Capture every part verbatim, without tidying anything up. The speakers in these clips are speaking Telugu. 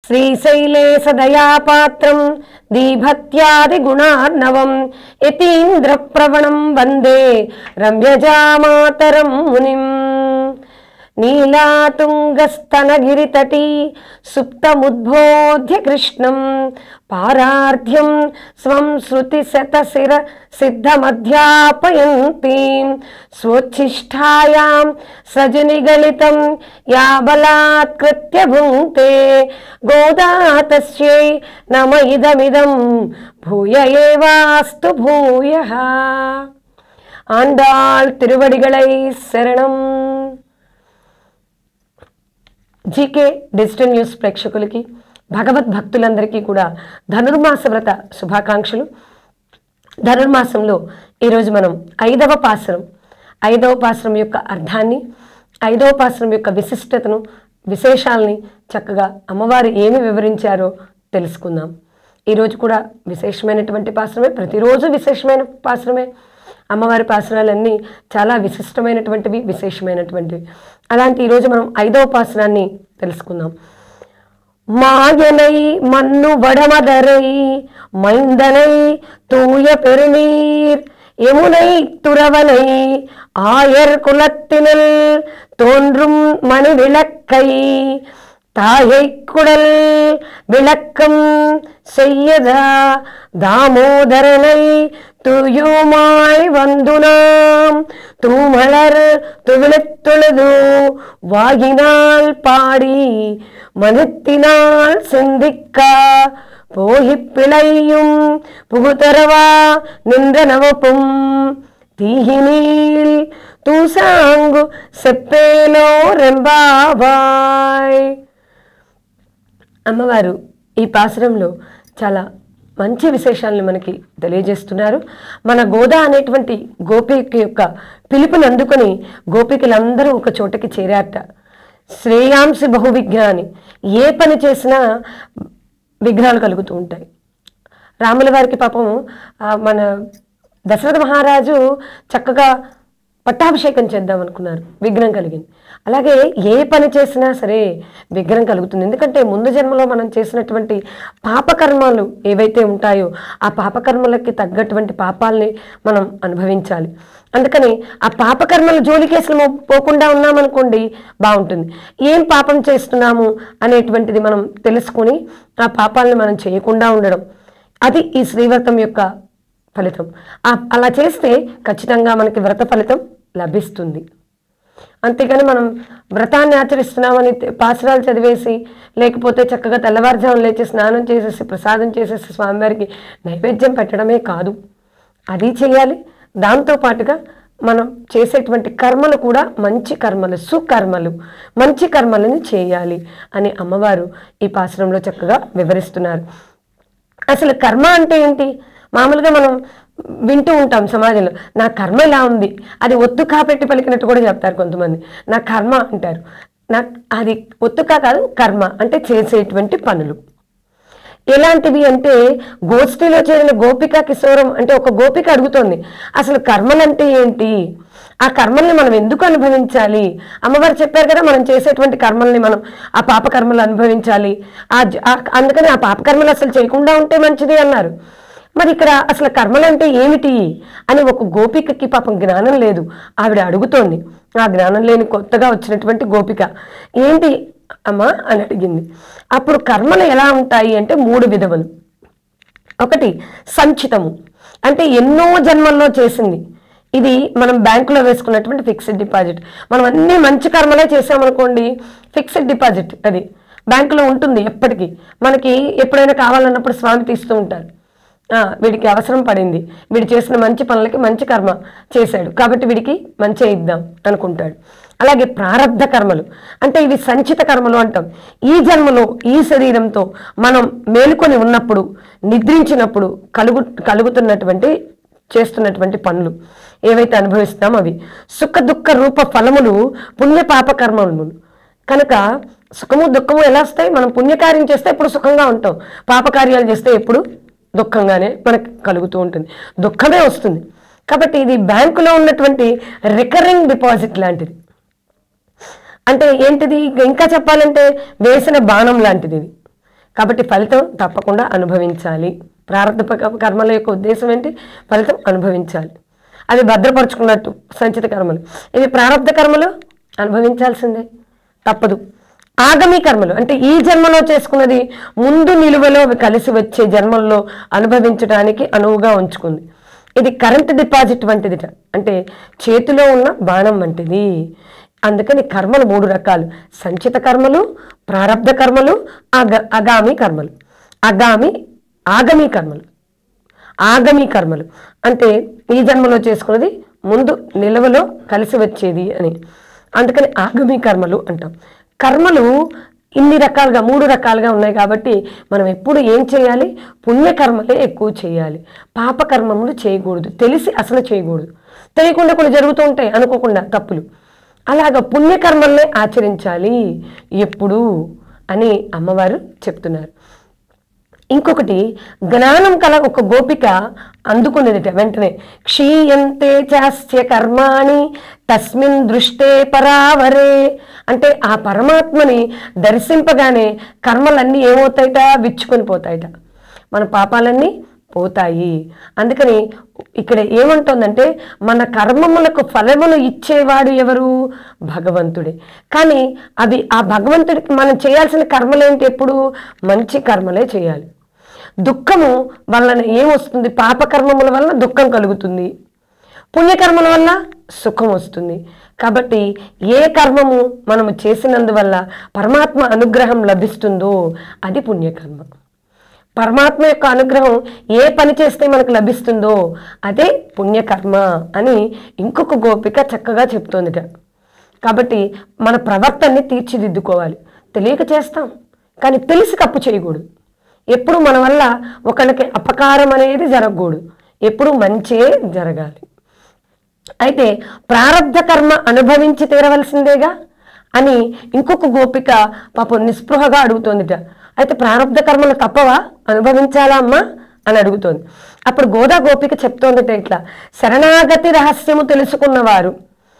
శ్రీశైలే సదయాపాత్రం దీభక్త్యాది గుణార్ణవం యతీంద్రప్రవణం వందే రమ్యజామాతరం మునిం. నీలాతుంగస్తనగిరితటీ సుప్తముద్బోధ్య కృష్ణం పారార్ధ్యం స్వం శృతి శతశిర సిద్ధమధ్యాపయంతి స్వోచ్ఛిష్టాయాం సజనిగళితం యా బలాత్కృత్య భుంక్తే గోదా తస్యై నమ ఇదమిదం భూయ ఏవాస్తు భూయః. ఆండాళ్ తిరువడిగళై శరణం. జీకే డిజిటల్ న్యూస్ ప్రేక్షకులకి భగవద్భక్తులందరికీ కూడా ధనుర్మాస వ్రత శుభాకాంక్షలు. ధనుర్మాసంలో ఈరోజు మనం ఐదవ పాసురం ఐదవ పాసురం యొక్క అర్థాన్ని, ఐదవ పాసురం యొక్క విశిష్టతను, విశేషాలని చక్కగా అమ్మవారు ఏమి వివరించారో తెలుసుకుందాం. ఈరోజు కూడా విశేషమైనటువంటి పాసురమే, ప్రతిరోజు విశేషమైన పాసురమే. అమ్మవారి పాసురాలన్నీ చాలా విశిష్టమైనటువంటివి, విశేషమైనటువంటివి. అలాంటి ఈరోజు మనం ఐదవ పాసురాన్ని తెలుసుకుందాం. మాయనై మన్ను వడమదరై మైందనై తూయ పెరునీర్ యముனை துறவனை ஆயர் குலத்தினில் தோன்றும் மணி விளக்கை தாயை குடல் விளக்கம் செய்யதா தாமோதரனை துயுமாய் வந்துனாம் தூமலர் துவிழத்தொழுது வாகினால் பாடி மனத்தினால் சிந்திக்கா போகி பிழையும் புகுதரவா நின்ற நவப்பும் తీహినీల్ తూసాంగు సెప్పేలో రెంబాబాయ్. అమ్మవారు ఈ పాసురంలో చాలా మంచి విశేషాలను మనకి తెలియజేస్తున్నారు. మన గోదా అనేటువంటి గోపిక యొక్క పిలుపుని అందుకొని గోపికలందరూ ఒక చోటకి చేరారట. శ్రేయాంసి బహు విఘ్నాన్ని, ఏ పని చేసినా విఘ్నాలు కలుగుతూ ఉంటాయి. రాముల వారికి పాపం మన దశరథ మహారాజు చక్కగా పట్టాభిషేకం చేద్దాం అనుకున్నారు, విఘ్నం కలిగింది. అలాగే ఏ పని చేసినా సరే విఘ్నం కలుగుతుంది. ఎందుకంటే ముందు జన్మలో మనం చేసినటువంటి పాపకర్మాలు ఏవైతే ఉంటాయో ఆ పాపకర్మలకి తగ్గటువంటి పాపాలని మనం అనుభవించాలి. అందుకని ఆ పాపకర్మల జోలికి అసలు పోకుండా ఉన్నామనుకోండి బాగుంటుంది. ఏం పాపం చేస్తున్నాము అనేటువంటిది మనం తెలుసుకొని ఆ పాపాలని మనం చేయకుండా ఉండడం, అది ఈ శ్రీవ్రతం యొక్క ఫలితం. అలా చేస్తే ఖచ్చితంగా మనకి వ్రత ఫలితం లభిస్తుంది. అంతేగాని మనం వ్రతాన్ని ఆచరిస్తున్నామని పాసురాలు చదివేసి, లేకపోతే చక్కగా తెల్లవారుజామున లేచి స్నానం చేసేసి ప్రసాదం చేసేసి స్వామివారికి నైవేద్యం పెట్టడమే కాదు, అది చేయాలి. దాంతోపాటుగా మనం చేసేటువంటి కర్మలు కూడా మంచి కర్మలు, సుకర్మలు, మంచి కర్మలని చేయాలి అని అమ్మవారు ఈ పాసురంలో చక్కగా వివరిస్తున్నారు. అసలు కర్మ అంటే ఏంటి? మామూలుగా మనం వింటూ ఉంటాం సమాజంలో, నా కర్మ ఇలా ఉంది, అది ఒత్తు కాపెట్టి పలికినట్టు కూడా చెప్తారు కొంతమంది. నా కర్మ అంటారు. నా అది ఒత్తుకా కాదు, కర్మ అంటే చేసేటువంటి పనులు. ఎలాంటివి అంటే గోష్ఠిలో చేరిన గోపిక కిశోరం అంటే ఒక గోపిక అడుగుతోంది, అసలు కర్మలంటే ఏంటి, ఆ కర్మల్ని మనం ఎందుకు అనుభవించాలి? అమ్మవారు చెప్పారు కదా మనం చేసేటువంటి కర్మల్ని మనం ఆ పాపకర్మలు అనుభవించాలి, ఆ అందుకని ఆ పాపకర్మలు అసలు చేయకుండా ఉంటే మంచిది అన్నారు. మరి ఇక్కడ అసలు కర్మలు అంటే ఏమిటి అని ఒక గోపికకి పాపం జ్ఞానం లేదు, ఆవిడ అడుగుతోంది. ఆ జ్ఞానం లేని కొత్తగా వచ్చినటువంటి గోపిక ఏంటి అమ్మా అని అడిగింది. అప్పుడు కర్మలు ఎలా ఉంటాయి అంటే మూడు విధములు. ఒకటి సంచితము, అంటే ఎన్నో జన్మల్లో చేసింది. ఇది మనం బ్యాంకులో వేసుకున్నటువంటి ఫిక్స్డ్ డిపాజిట్. మనం అన్ని మంచి కర్మలే చేసామనుకోండి, ఫిక్స్డ్ డిపాజిట్ అది బ్యాంకులో ఉంటుంది ఎప్పటికీ. మనకి ఎప్పుడైనా కావాలన్నప్పుడు స్వామి తీస్తూ ఉంటారు. వీడికి అవసరం పడింది, వీడు చేసిన మంచి పనులకి మంచి కర్మ చేశాడు కాబట్టి వీడికి మంచి ఇద్దాం అనుకుంటాడు. అలాగే ప్రారబ్ధ కర్మలు అంటే ఇవి సంచిత కర్మలు అంటాం. ఈ జన్మలో ఈ శరీరంతో మనం మేలుకొని ఉన్నప్పుడు, నిద్రించినప్పుడు కలుగు కలుగుతున్నటువంటి చేస్తున్నటువంటి పనులు ఏవైతే అనుభవిస్తామో అవి. సుఖ దుఃఖ రూప ఫలములు పుణ్య పాప కర్మలు కనుక సుఖము దుఃఖము ఎలా వస్తాయి? మనం పుణ్యకార్యం చేస్తే ఎప్పుడు సుఖంగా ఉంటాం, పాపకార్యాలు చేస్తే ఎప్పుడు దుఃఖంగానే మనకు కలుగుతూ ఉంటుంది, దుఃఖమే వస్తుంది. కాబట్టి ఇది బ్యాంకులో ఉన్నటువంటి రికరింగ్ డిపాజిట్ లాంటిది. అంటే ఏంటిది? ఇంకా చెప్పాలంటే వేసిన బాణం లాంటిది. ఇది కాబట్టి ఫలితం తప్పకుండా అనుభవించాలి. ప్రారంభ కర్మల యొక్క ఉద్దేశం ఏంటి? ఫలితం అనుభవించాలి. అది భద్రపరుచుకున్నట్టు సంచిత కర్మలు. ఇవి ప్రారంభ కర్మలు అనుభవించాల్సిందే, తప్పదు. ఆగమీ కర్మలు అంటే ఈ జన్మలో చేసుకున్నది ముందు నిలువలో కలిసి వచ్చే జన్మల్లో అనుభవించడానికి అనువుగా ఉంచుకుంది. ఇది కరెంట్ డిపాజిట్ వంటిదిట, అంటే చేతిలో ఉన్న బాణం వంటిది. అందుకని కర్మలు మూడు రకాలు: సంచిత కర్మలు, ప్రారబ్ధ కర్మలు, అగ అగామి కర్మలు. అగామి ఆగమీ కర్మలు. ఆగమీ కర్మలు అంటే ఈ జన్మలో చేసుకున్నది ముందు నిలవలో కలిసి వచ్చేది అని, అందుకని ఆగమీ కర్మలు అంటాం. కర్మలు ఇన్ని రకాలుగా మూడు రకాలుగా ఉన్నాయి కాబట్టి మనం ఎప్పుడు ఏం చేయాలి? పుణ్యకర్మలే ఎక్కువ చేయాలి, పాపకర్మములు చేయకూడదు. తెలిసి అసలు చేయకూడదు. తెలియకుండా కొన్ని జరుగుతూ ఉంటాయి అనుకోకుండా తప్పులు. అలాగ పుణ్యకర్మల్నే ఆచరించాలి ఎప్పుడు అని అమ్మవారు చెప్తున్నారు. ఇంకొకటి, జ్ఞానం కల ఒక గోపిక అందుకునేదిట వెంటనే. క్షీయంతే చాస్య కర్మాణి తస్మిన్ దృష్టే పరావరే అంటే ఆ పరమాత్మని దర్శింపగానే కర్మలన్నీ ఏమవుతాయిట? విచ్చుకొని పోతాయిట, మన పాపాలన్నీ పోతాయి. అందుకని ఇక్కడ ఏమంటుందంటే మన కర్మములకు ఫలములు ఇచ్చేవాడు ఎవరు? భగవంతుడే. కానీ అవి ఆ భగవంతుడికి మనం చేయాల్సిన కర్మలేంటి? ఎప్పుడు మంచి కర్మలే చేయాలి. దుఃఖము వలన ఏమొస్తుంది? పాపకర్మముల వలన దుఃఖం కలుగుతుంది, పుణ్యకర్మల వల్ల సుఖం వస్తుంది. కాబట్టి ఏ కర్మము మనము చేసినందువల్ల పరమాత్మ అనుగ్రహం లభిస్తుందో అది పుణ్యకర్మ. పరమాత్మ యొక్క అనుగ్రహం ఏ పని చేస్తే మనకు లభిస్తుందో అదే పుణ్యకర్మ అని ఇంకొక గోపిక చక్కగా చెప్తోందిట. కాబట్టి మన ప్రవర్తనని తీర్చిదిద్దుకోవాలి. తెలియక చేస్తాం, కానీ తెలిసి తప్పు చేయకూడదు. ఎప్పుడు మన వల్ల ఒకరికి అపకారం అనేది జరగకూడదు, ఎప్పుడు మంచే జరగాలి. అయితే ప్రారబ్ధ కర్మ అనుభవించి తీరవలసిందేగా అని ఇంకొక గోపిక పాపం నిస్పృహగా అడుగుతోందిట. అయితే ప్రారబ్ధ కర్మలు తప్పవా? అనుభవించాలా అమ్మా అని అడుగుతోంది. అప్పుడు గోదా గోపిక చెప్తోందిట ఇట్లా: శరణాగతి రహస్యము తెలుసుకున్నవారు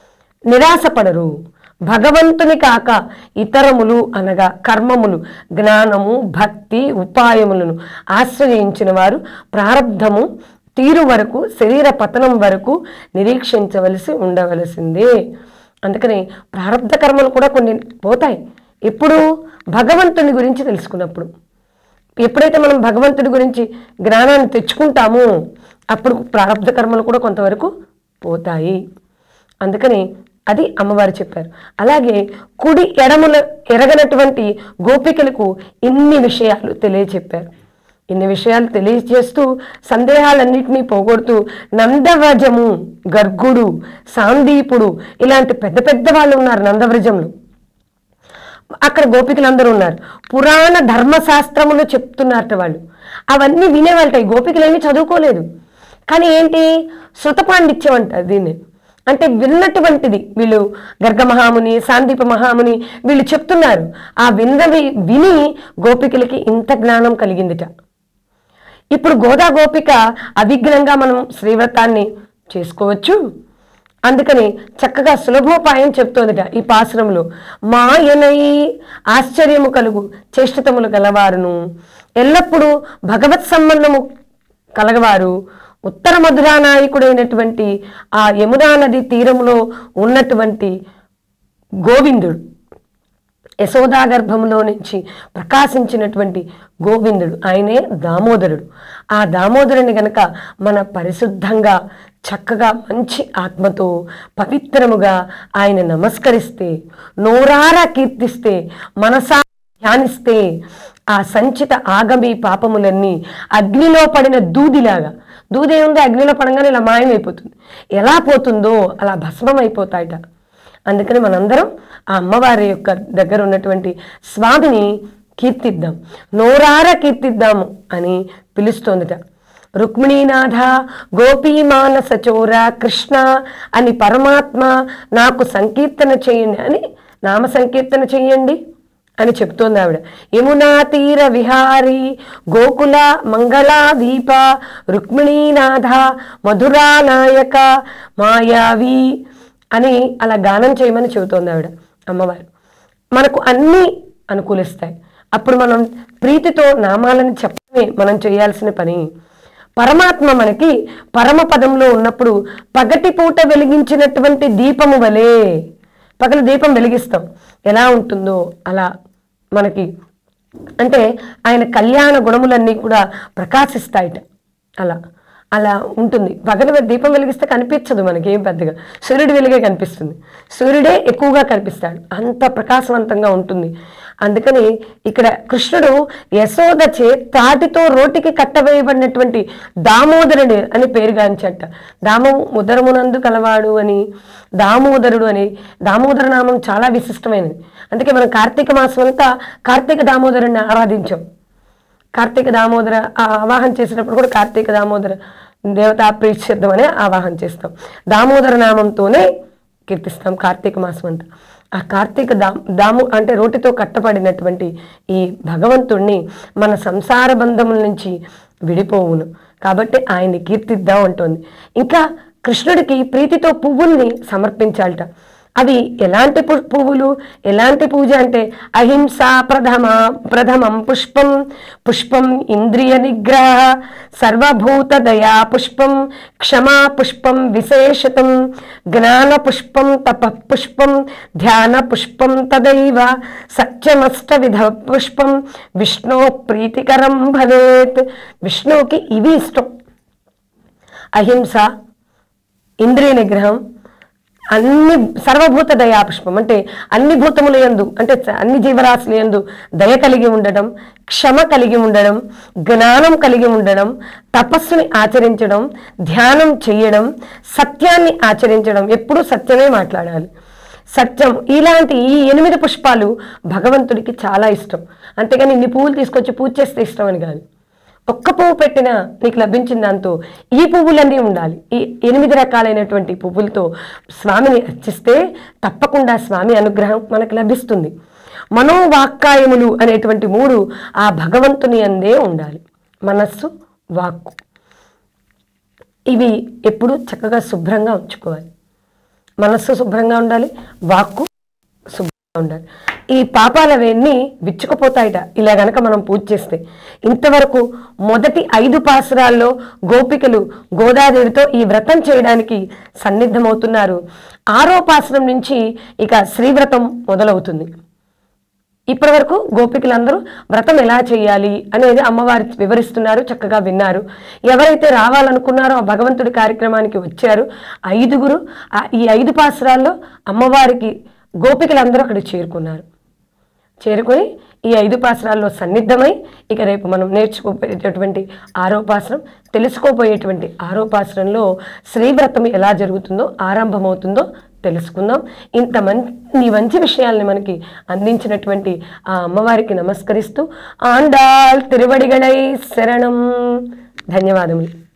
నిరాశపడరు. భగవంతుని కాక ఇతరములు అనగా కర్మములు, జ్ఞానము, భక్తి, ఉపాయములను ఆశ్రయించిన వారు ప్రారబ్ధము తీరు వరకు, శరీర పతనం వరకు నిరీక్షించవలసి ఉండవలసిందే. అందుకని ప్రారబ్ధ కర్మలు కూడా కొన్ని పోతాయి. ఎప్పుడు? భగవంతుని గురించి తెలుసుకున్నప్పుడు. ఎప్పుడైతే మనం భగవంతుడి గురించి జ్ఞానాన్ని తెచ్చుకుంటామో అప్పుడు ప్రారబ్ధ కర్మలు కూడా కొంతవరకు పోతాయి. అందుకని అది అమ్మవారు చెప్పారు. అలాగే కుడి ఎడముల ఎరగనటువంటి గోపికలకు ఇన్ని విషయాలు తెలియచెప్పారు. ఇన్ని విషయాలు తెలియజేస్తూ సందేహాలన్నింటినీ పోగొడుతూ నందవ్రజము, గర్గుడు, సాందీపుడు ఇలాంటి పెద్ద పెద్ద వాళ్ళు ఉన్నారు నందవ్రజంలో. అక్కడ గోపికలందరూ ఉన్నారు. పురాణ ధర్మశాస్త్రములు చెప్తున్నారట వాళ్ళు. అవన్నీ వినేవాళ్ళట. ఈ గోపికలు ఏమీ చదువుకోలేదు, కానీ ఏంటి? శృత పాండిత్యం అంటారు దీన్ని. అంటే విన్నటువంటిది వీళ్ళు గర్గ మహాముని, సాందీప మహాముని వీళ్ళు చెప్తున్నారు. ఆ విన్నవి విని గోపికలకి ఇంత జ్ఞానం కలిగిందిట. ఇప్పుడు గోదా గోపిక అవిఘ్నంగా మనం శ్రీవ్రతాన్ని చేసుకోవచ్చు. అందుకని చక్కగా సులభోపాయం చెప్తోందిట ఈ పాసురంలో. మాయనై ఆశ్చర్యము కలుగు చేష్టతములు గలవారును, ఎల్లప్పుడూ భగవత్ సంబంధము కలగవారు, ఉత్తర మధురా నాయకుడైనటువంటి ఆ యమునా నది తీరంలో ఉన్నటువంటి గోవిందుడు, యశోదా గర్భంలో నుంచి ప్రకాశించినటువంటి గోవిందుడు, ఆయనే దామోదరుడు. ఆ దామోదరుని గనక మన పరిశుద్ధంగా చక్కగా మంచి ఆత్మతో పవిత్రముగా ఆయన నమస్కరిస్తే, నోరారా కీర్తిస్తే, మనసా ధ్యానిస్తే ఆ సంచిత ఆగమీ పాపములన్నీ అగ్నిలో పడిన దూదిలాగా, దూది ఏముంది? అగ్నిలో పడంగానే ఇలా మాయమైపోతుంది. ఎలా పోతుందో అలా భస్మం అయిపోతాయట. అందుకని మనందరం ఆ అమ్మవారి యొక్క దగ్గర ఉన్నటువంటి స్వామిని కీర్తిద్దాం, నోరారా కీర్తిద్దాము అని పిలుస్తోందిట. రుక్మిణీనాథ, గోపీమానస చోర, కృష్ణ అని పరమాత్మ నాకు సంకీర్తన చేయండి అని నామ సంకీర్తన చెయ్యండి అని చెప్తోంది ఆవిడ. యమునా తీర విహారీ గోకుల మంగళాదీప రుక్మిణీనాథ మధురా నాయక మాయావి అని అలా గానం చేయమని చెబుతోంది ఆవిడ అమ్మవారు. మనకు అన్నీ అనుకూలిస్తాయి. అప్పుడు మనం ప్రీతితో నామాలను చెప్పడమే మనం చేయాల్సిన పని. పరమాత్మ మనకి పరమపదంలో ఉన్నప్పుడు పగటిపూట వెలిగించినటువంటి దీపము వలె, పగలు దీపం వెలిగిస్తాం ఎలా ఉంటుందో అలా మనకి, అంటే ఆయన కళ్యాణ గుణములన్నీ కూడా ప్రకాశిస్తాయిట. అలా అలా ఉంటుంది. పగలు దీపం వెలిగిస్తే కనిపించదు మనకి ఏం పెద్దగా, సూర్యుడు వెలిగే కనిపిస్తుంది, సూర్యుడే ఎక్కువగా కనిపిస్తాడు, అంత ప్రకాశవంతంగా ఉంటుంది. అందుకని ఇక్కడ కృష్ణుడు యశోద చే తాటితో రోటికి కట్టవేయబడినటువంటి దామోదరుడు అని పేరుగాంచట. దామో ఉదరమునందు కలవాడు అని, దామోదరుడు అని. దామోదర నామం చాలా విశిష్టమైనది. అందుకే మనం కార్తీక మాసం అంతా కార్తీక దామోదరుని ఆరాధించాం. కార్తీక దామోదర ఆవాహన చేసినప్పుడు కూడా కార్తీక దామోదర దేవతా ప్రీత్యర్థం అనే ఆవాహన చేస్తాం. దామోదర నామంతోనే కీర్తిస్తాం కార్తీక మాసం అంతా. ఆ కార్తీక దా దాము అంటే రోటితో కట్టబడినటువంటి ఈ భగవంతుణ్ణి మన సంసార బంధముల నుంచి విడిపోవును కాబట్టి ఆయన్ని కీర్తిద్దాం అంటోంది. ఇంకా కృష్ణుడికి ప్రీతితో పువ్వుల్ని సమర్పించాలట. అవి ఎలాంటి పువ్వులు, ఎలాంటి పూజ అంటే అహింస ప్రథమ ప్రథమం పుష్పం, పుష్పం ఇంద్రియ నిగ్రహ, సర్వభూత దయా పుష్పం, క్షమా పుష్పం విశేషతం, జ్ఞాన పుష్పం తప పుష్పం, ధ్యాన పుష్పం తదైవ, సత్యమష్ట విధ పుష్పం, విష్ణు ప్రీతికరం భవేత్. విష్ణువుకి ఇవి ఇష్టం. అహింస, ఇంద్రియ నిగ్రహం, అన్ని సర్వభూత దయా పుష్పం అంటే అన్ని భూతముల యందు అంటే అన్ని జీవరాశుల యందు దయ కలిగి ఉండడం, క్షమ కలిగి ఉండడం, జ్ఞానం కలిగి ఉండడం, తపస్సుని ఆచరించడం, ధ్యానం చేయడం, సత్యాన్ని ఆచరించడం, ఎప్పుడూ సత్యమే మాట్లాడాలి, సత్యం. ఇలాంటి ఈ ఎనిమిది పుష్పాలు భగవంతుడికి చాలా ఇష్టం. అంతేగాని ఇన్ని పువ్వులు తీసుకొచ్చి పూజ చేస్తే ఇష్టం అని కాదు. ఒక్క పువ్వు పెట్టినా నీకు లభించిన దాంతో ఈ పువ్వులన్నీ ఉండాలి. ఈ ఎనిమిది రకాలైనటువంటి పువ్వులతో స్వామిని అర్చిస్తే తప్పకుండా స్వామి అనుగ్రహం మనకు లభిస్తుంది. మనోవాక్కాయములు అనేటువంటి మూడు ఆ భగవంతుని అందే ఉండాలి. మనస్సు, వాక్కు, ఇవి ఎప్పుడు చక్కగా శుభ్రంగా ఉంచుకోవాలి. మనస్సు శుభ్రంగా ఉండాలి, వాక్కు శుభ్రంగా ఉండాలి. ఈ పాపాలవన్నీ విచ్చుకుపోతాయిట ఇలా గనక మనం పూజ చేస్తే. ఇంతవరకు మొదటి ఐదు పాసురాల్లో గోపికలు గోదాదేవితో ఈ వ్రతం చేయడానికి సన్నిద్ధమవుతున్నారు. ఆరో పాసురం నుంచి ఇక శ్రీవ్రతం మొదలవుతుంది. ఇప్పటి వరకు గోపికలందరూ వ్రతం ఎలా చేయాలి అనేది అమ్మవారి వివరిస్తున్నారు, చక్కగా విన్నారు. ఎవరైతే రావాలనుకున్నారో ఆ భగవంతుడి కార్యక్రమానికి వచ్చారు. ఐదుగురు ఈ ఐదు పాసురాల్లో అమ్మవారికి గోపికలందరూ అక్కడ చేరుకున్నారు. చేరుకొని ఈ ఐదు పాసరాల్లో సన్నిద్ధమై ఇక రేపు మనం నేర్చుకోపోయేటటువంటి ఆరో పాసరం, తెలుసుకోబోయేటువంటి ఆరో పాసరంలో శ్రీవ్రతం ఎలా జరుగుతుందో ఆరంభమవుతుందో తెలుసుకుందాం. ఇంత మంచి మంచి విషయాల్ని మనకి అందించినటువంటి ఆ అమ్మవారికి నమస్కరిస్తూ ఆండాళ్ తిరువడిగళై శరణం. ధన్యవాదములు.